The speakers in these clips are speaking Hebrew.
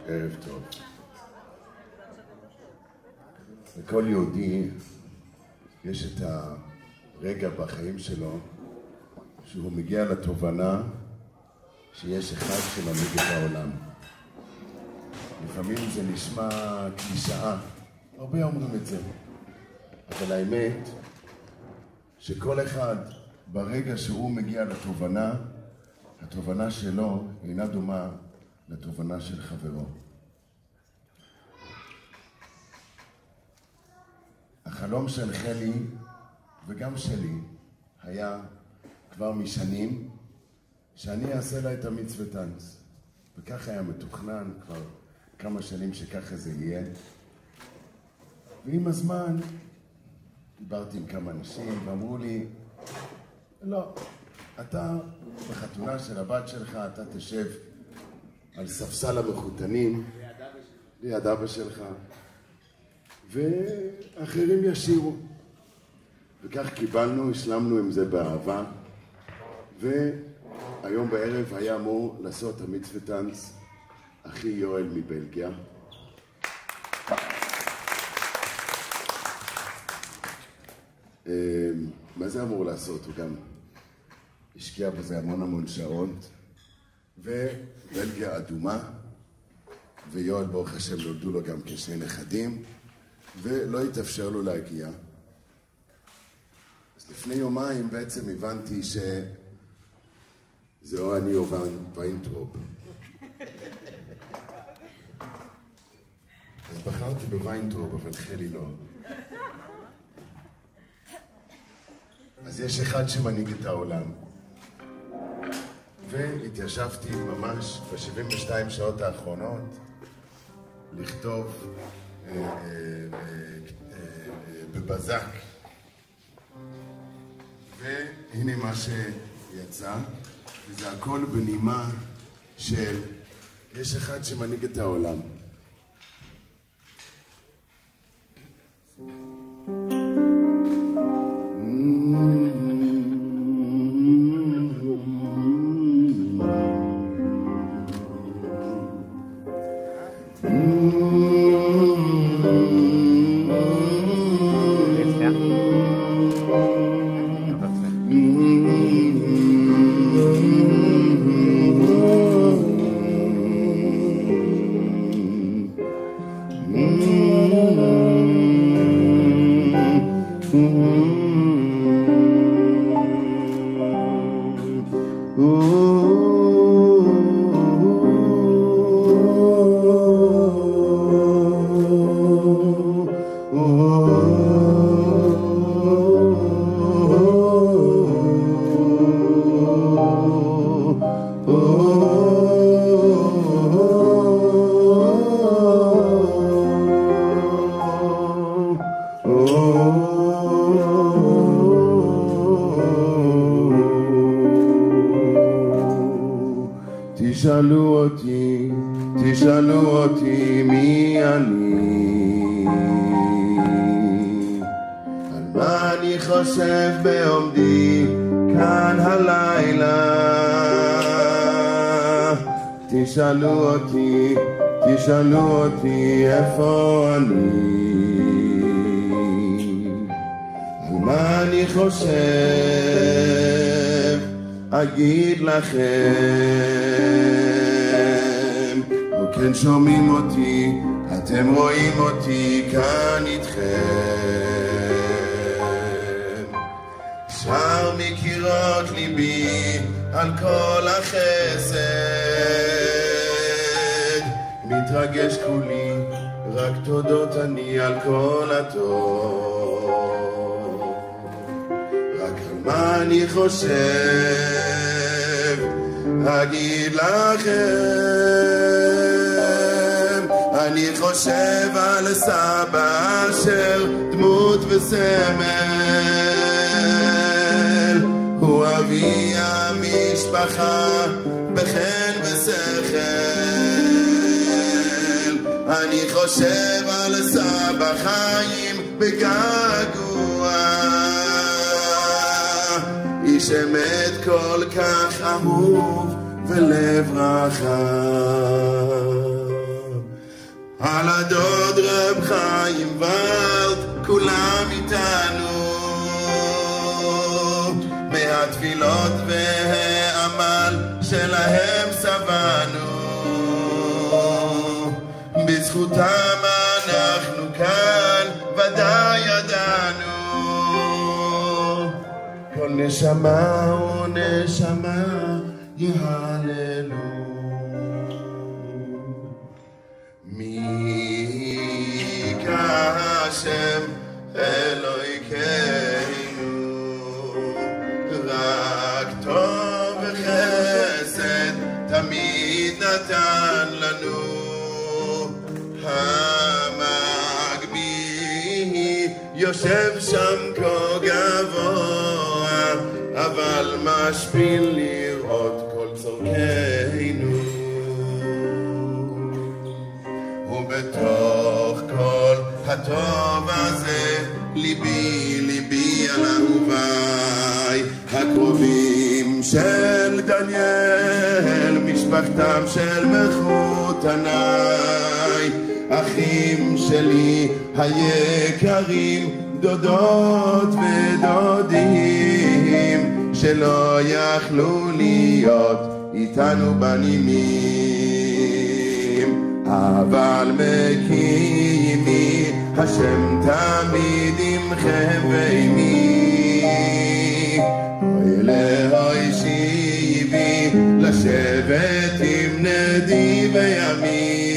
ערב טוב. לכל יהודי יש את הרגע בחיים שלו שהוא מגיע לתובנה שיש אחד שמנהיג את העולם. לפעמים זה נשמע קלישאה, הרבה אומרים את זה, אבל האמת שכל אחד ברגע שהוא מגיע לתובנה, התובנה שלו אינה דומה לתובנה של חברו. החלום של חלי וגם שלי היה כבר משנים שאני אעשה לה את המצוות טנץ, וכך היה מתוכנן כבר כמה שנים שככה זה יהיה. ועם הזמן דיברתי עם כמה אנשים ואמרו לי, לא, אתה בחתונה של הבת שלך, אתה תשב על ספסל המחותנים ליד אבא שלך ואחרים ישירו. וכך קיבלנו, השלמנו עם זה באהבה, והיום בערב היה אמור לעשות המצוות טנץ אחי יואל מבלגיה. מה זה אמור לעשות? הוא גם השקיע בזה המון שעות, ובלגיה אדומה, ויואל ברוך השם נולדו לו גם כשני נכדים, ולא התאפשר לו להגיע. אז לפני יומיים בעצם הבנתי שזה או אני או ויינטרופ. אז בחרתי בוויינטרופ, אבל חלי לא. אז יש אחד שמנהיג את העולם. והתיישבתי ממש ב-72 שעות האחרונות לכתוב בבזק. והנה מה שיצא, וזה הכל בנימה של יש אחד שמנהיג את העולם. תשאלו אותי מי אני, על מה אני חושב בעומדי כאן הלילה. תשאלו אותי איפה אני, על מה אני חושב אגיד לכם. כן שומעים אותי, אתם רואים אותי כאן איתכם. שר מקירות ליבי על כל החסד, מתרגש כולי, רק תודות אני על כל הטוב. רק על מה אני חושב אגיד לכם. אני חושב על סבא אשר דמות וסמל, הוא אבי המשפחה בחן ושכל. אני חושב על סבא חיים בגעגוע, איש אמת כל כך אהוב ולב רחב. בזכותם אנחנו כאן, ודאי ידענו. כל נשמה ונשמה יהללו. מי כהשם אלוהינו, רק טוב וחסד תמיד נתן לנו. המגביא יושב שם כה גבוה, אבל משפיל לראות כל צורכנו. ובתוך כל הטוב הזה ליבי ליבי על אהוביי הקרובים של דניאל, משפחתם של מחותניי, אחים שלי היקרים, דודות ודודים שלא יכלו להיות איתנו בנימים, אבל מקימי השם תמיד עמכם ועמי. אוי לאוי שיבי לשבת עם נדיבי עמי,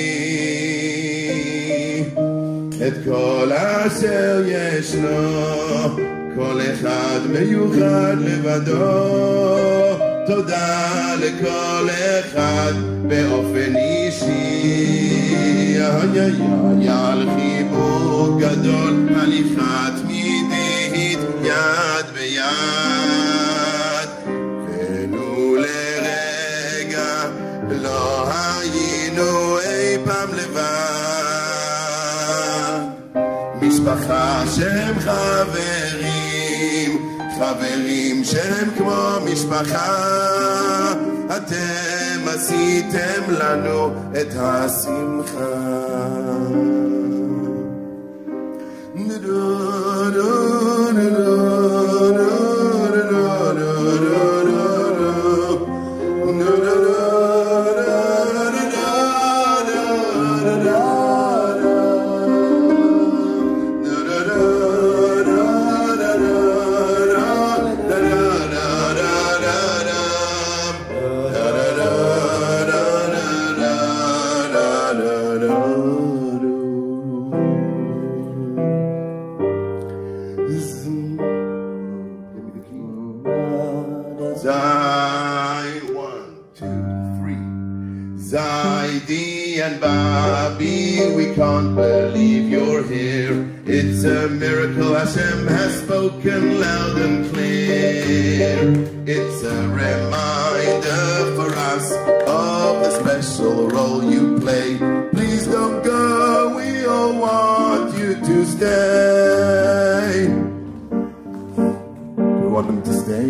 את כל אשר ישנו כל אחד מיוחד לבדו. תודה לכל אחד באופן אישי, על חיבור גדול, הליכה תמידית יד ביד. ולו לרגע לא היינו אי פעם לבד, משפחה שהם חברים, חברים שהם כמו משפחה. אתם עשיתם לנו את השמחה. We can't believe you're here. It's a miracle Hashem has spoken loud and clear. It's a reminder for us of the special role you play. Please don't go, we all want you to stay. Do you want them to stay?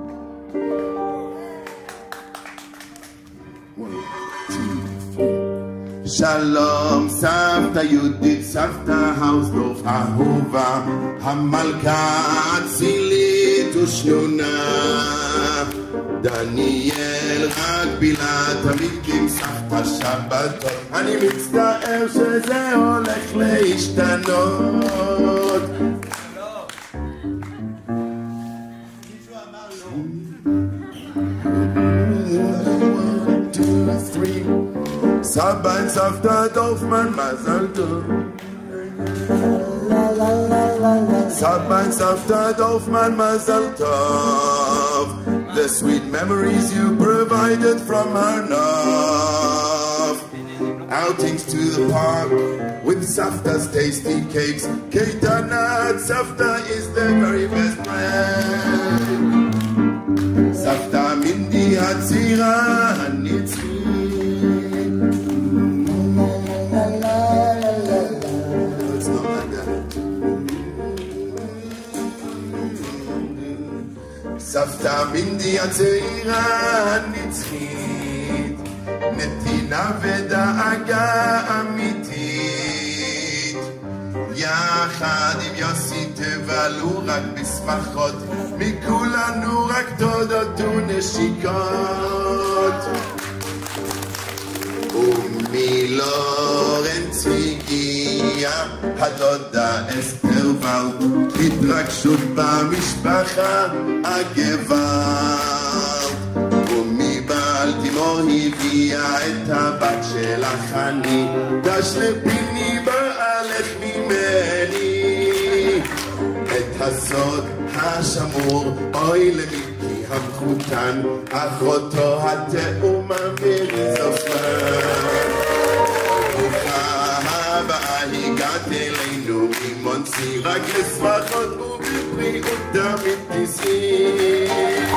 Shalom, Savta Yudit, Savta Hausdorf, Ahova, Hamalka, Atzilit Ushnuna, Daniel, Rakbila, Tamikim, Savta Shabbatot. אני מצטער שזה הולך להשתנות. Saba and Savta Dorfman, Mazal Tov. Saba and Savta Dorfman, Mazal Tov. The sweet memories you provided from Harnov. Outings to the park with Savta's tasty cakes. Keitanat, Savta is the very best friend. Savta Mindi Hatzira Hanitzi. סבתא מינדי הצעירה הנצחית, נתינה ודאגה אמיתית. יחד עם יוסי תבלו רק בשמחות, מכולנו רק תודות ונשיקות. מלורנס הגיע הדודה אסתר ולד, התרגשות במשפחה הגוואלד, ומבלטימור הביאה את הבת של החני, תשלפיני בעלך ממני, את הסוד השמור אוי למיקי המחותן, אחותו התאומה מריזופן. ברוכה הבאה הגעת אלינו ממונסי, רק לשמחות ובבריאות תמיד תישאי.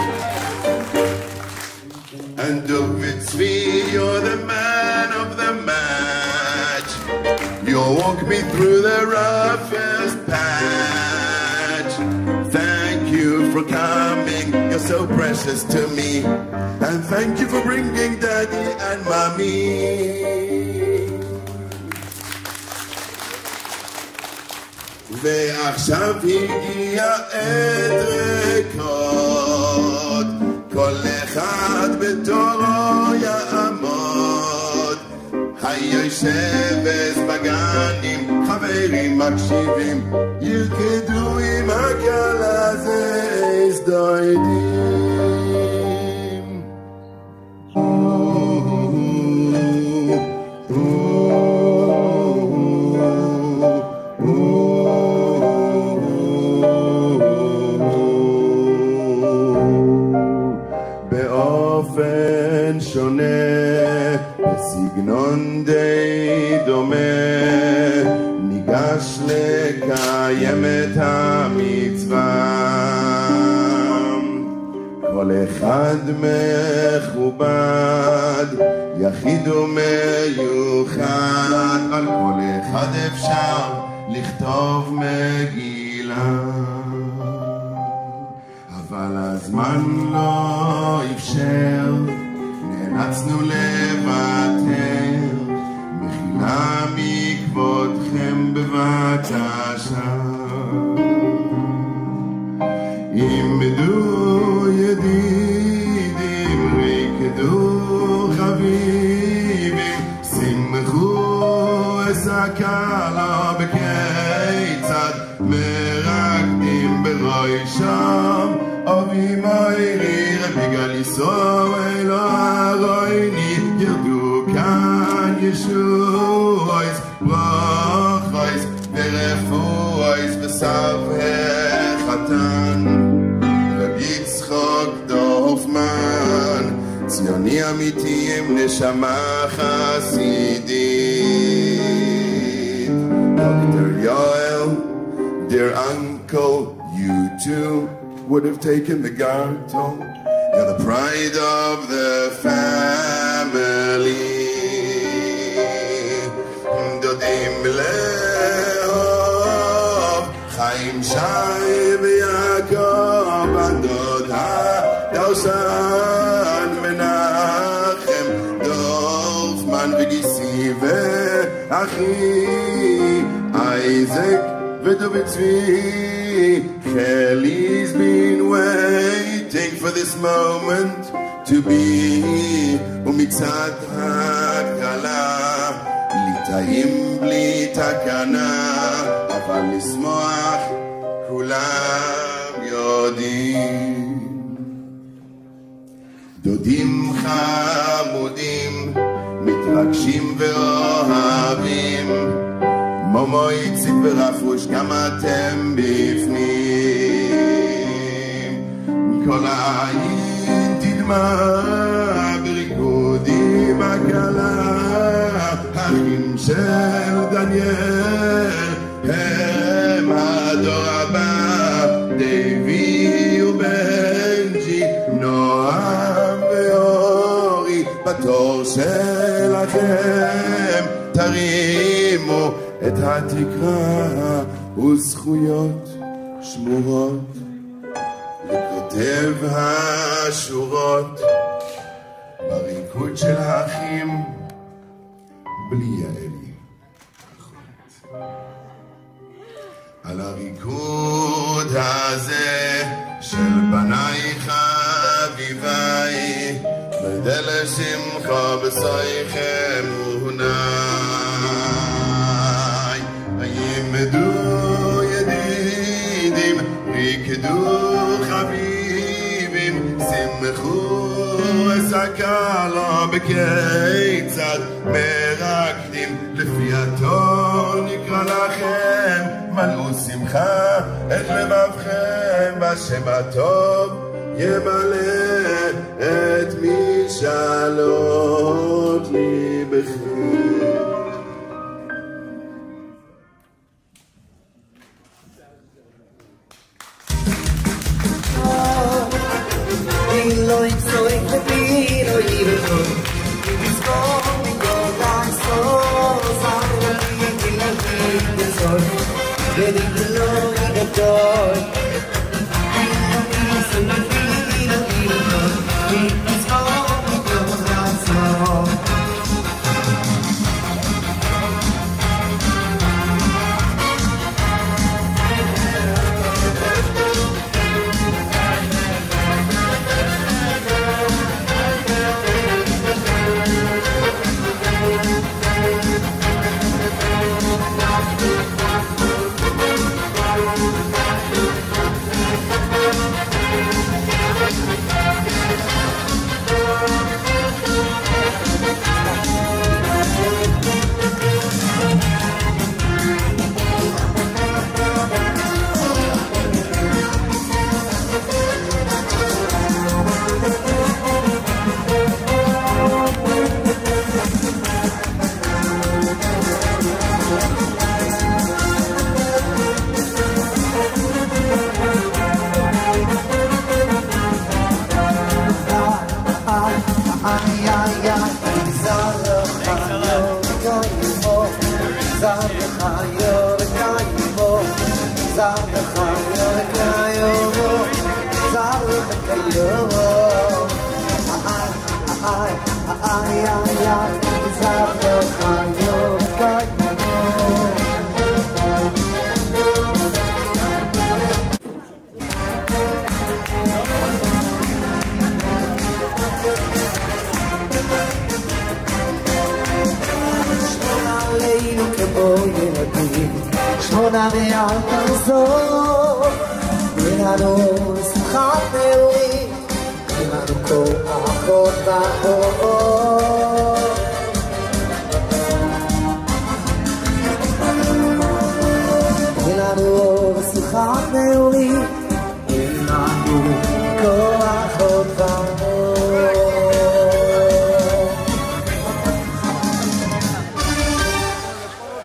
And David Tzvi, you're the man of the match. You'll walk me through the roughest patch. Thank you for coming, you're so precious to me. And thank you for bringing Daddy and Mommy. ועכשיו הגיע עת ריקות, כל אחד בתורו יעמוד. היושבס בגנים, חברים מקשיבים, ירקדו עם הכלה זה הזדוידים. באופן שונה, בסגנון די דומה, ניגש לקיים את המצווה. כל אחד מכובד, יחיד ומיוחד, על כל אחד אפשר לכתוב מגילה. אבל הזמן לא אפשר, נאלצנו לוותר, מחילה מכבודכם בבקשה. עמדו ידידים, רקדו חביבים, שמחו אסכלה בכיצד מרקדים בראשם. אבי מאירי רביגל ישראל הרויני, ירדו כאן ישועס ברוכויס ורפואיס בסב החתן. רבי יצחק דורפמן, ציוני אמיתי עם נשמה חסידית. דוקטור יואל, dear uncle, you too would have taken the garter. You're the pride of the family. Dodim Leov, Chaim Shai v'Yaakov, Adod HaDarshan Menachem, Dorfman v'Gisi v'Achi, Isaac v'David Tzvi. Kelly's been waiting for this moment to be. ומצד הקלה ליטאים בלי תקנה, אבל לשמוח כולם יודעים. דודים חמודים מתרגשים ואוהבים, מומו איציק ורפוש גם אתם בפנים. כל העין תדמה בריקודים הקלה, אחים של דניאל הם הדור הבא, דייבי ובנג'י, נועם ואורי, בתור שלכם תרימו את התקרה וזכויות שמורות לכותב השורות בריקוד של האחים בלי יעלי אחות. על הריקוד הזה של בניי חביביי, ודל שמחה בסייכם ימדו ידידים ריקדו חביבים שמחו הסקלה בכיצד מרקדים לפי הטון נקרא לכם מלאו שמחה את לבבכם בשם הטוב ימלא את משאלות ליבכם. שמונה ואל תחזור, תן לנו שמחת נעורים, תן לנו כוחות באור. תן לנו שמחת נעורים